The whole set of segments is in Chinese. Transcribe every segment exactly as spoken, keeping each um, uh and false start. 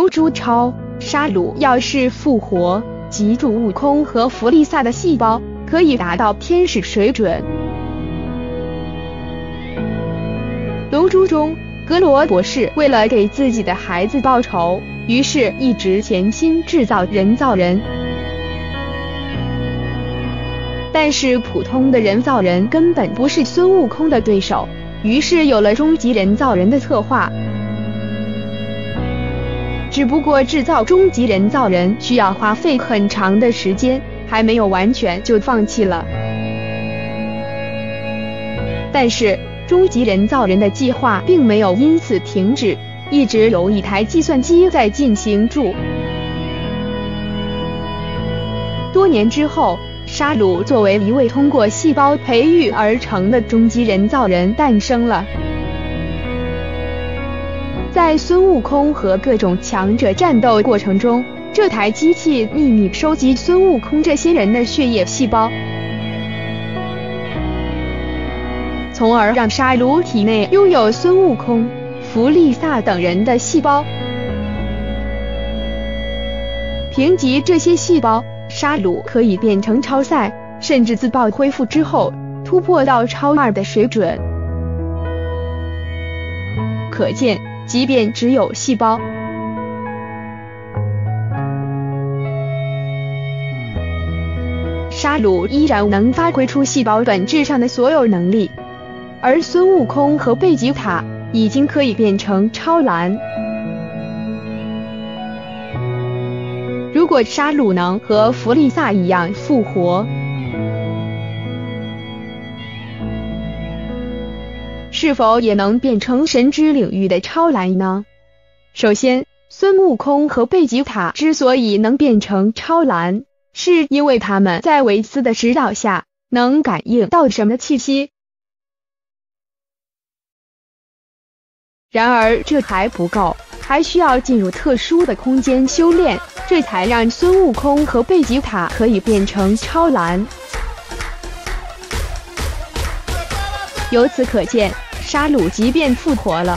流珠超沙鲁要是复活，击中悟空和弗利萨的细胞，可以达到天使水准。龙珠中，格罗博士为了给自己的孩子报仇，于是一直潜心制造人造人。但是普通的人造人根本不是孙悟空的对手，于是有了终极人造人的策划。只不过制造终极人造人需要花费很长的时间，还没有完全就放弃了。但是终极人造人的计划并没有因此停止，一直有一台计算机在进行中。多年之后，沙鲁作为一位通过细胞培育而成的终极人造人诞生了。在孙悟空和各种强者战斗过程中，这台机器秘密收集孙悟空这些人的血液细胞，从而让沙鲁体内拥有孙悟空、弗利萨等人的细胞。凭借这些细胞，沙鲁可以变成超赛，甚至自爆恢复之后突破到超二的水准。可见，即便只有细胞，沙鲁依然能发挥出细胞本质上的所有能力。而孙悟空和贝吉塔已经可以变成超蓝。如果沙鲁能和弗利萨一样复活，是否也能变成神之领域的超蓝呢？首先，孙悟空和贝吉塔之所以能变成超蓝，是因为他们在维斯的指导下能感应到什么气息。然而这还不够，还需要进入特殊的空间修炼，这才让孙悟空和贝吉塔可以变成超蓝。由此可见，沙鲁即便复活了，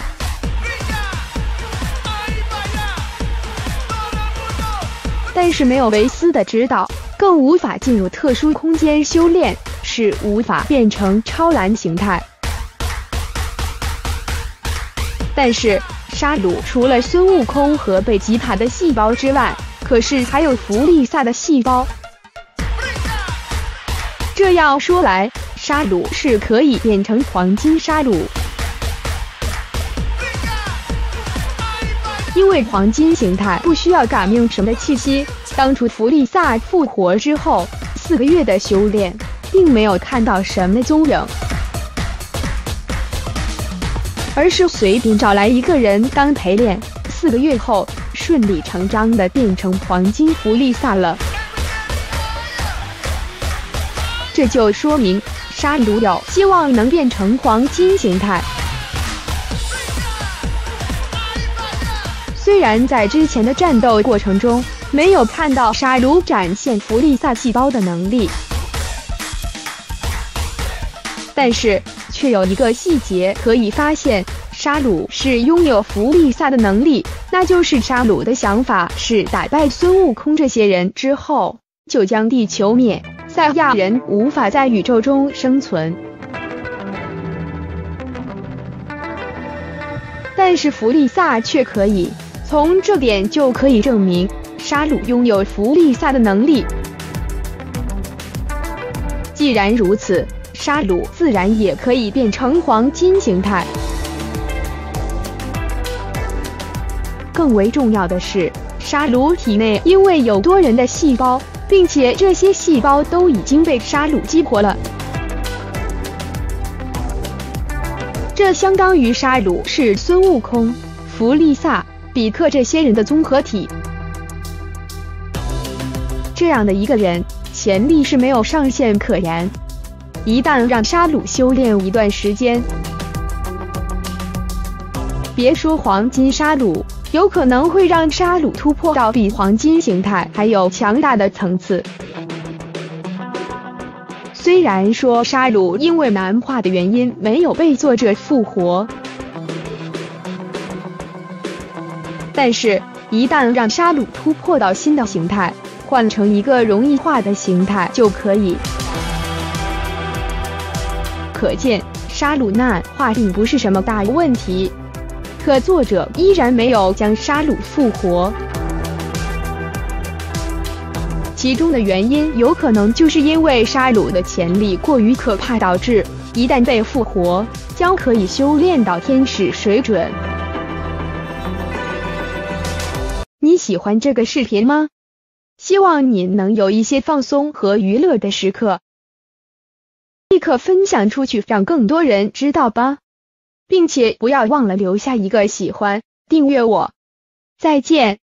但是没有维斯的指导，更无法进入特殊空间修炼，是无法变成超蓝形态。但是沙鲁除了孙悟空和贝吉塔的细胞之外，可是还有弗利萨的细胞。这样说来，沙鲁是可以变成黄金沙鲁。因为黄金形态不需要感应什么气息，当初弗利萨复活之后，四个月的修炼，并没有看到什么踪影，而是随便找来一个人当陪练，四个月后顺理成章地变成黄金弗利萨了。这就说明沙鲁有希望能变成黄金形态。虽然在之前的战斗过程中没有看到沙鲁展现弗利萨细胞的能力，但是却有一个细节可以发现，沙鲁是拥有弗利萨的能力，那就是沙鲁的想法是打败孙悟空这些人之后，就将地球灭，赛亚人无法在宇宙中生存。但是弗利萨却可以，从这点就可以证明沙鲁拥有弗利萨的能力。既然如此，沙鲁自然也可以变成黄金形态。更为重要的是，沙鲁体内因为有多人的细胞，并且这些细胞都已经被沙鲁激活了，这相当于沙鲁是孙悟空、弗利萨、比克这些人的综合体。这样的一个人，潜力是没有上限可言。一旦让沙鲁修炼一段时间，别说黄金沙鲁，有可能会让沙鲁突破到比黄金形态还有强大的层次。虽然说沙鲁因为难化的原因没有被作者复活， 但是，一旦让沙鲁突破到新的形态，换成一个容易化的形态就可以。可见，沙鲁难化并不是什么大问题。可作者依然没有将沙鲁复活。其中的原因有可能就是因为沙鲁的潜力过于可怕，导致一旦被复活，将可以修炼到天使水准。你喜欢这个视频吗？希望你能有一些放松和娱乐的时刻，立刻分享出去，让更多人知道吧，并且不要忘了留下一个喜欢，订阅我。再见。